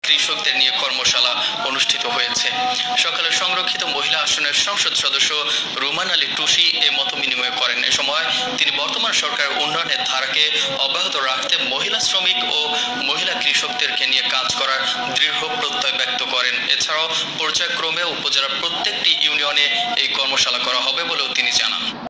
কৃষকদের নিয়ে কর্মশালা অনুষ্ঠিত হয়েছে। সকালে সংরক্ষিত মহিলা আসনের সংসদ সদস্য রুমান আলী টুসি এ মত বিনিময় করেন। এ সময় তিনি বর্তমান সরকার উন্নয়নের ধারাকে অব্যাহত রাখতে মহিলা শ্রমিক ও মহিলা কৃষকদেরকে নিয়ে কাজ করার দৃঢ় প্রত্যয় ব্যক্ত করেন। এছাড়াও পর্যায়ক্রমে উপজেলার প্রত্যেকটি ইউনিয়নে এই কর্মশালা করা হবে বলেও তিনি জানান।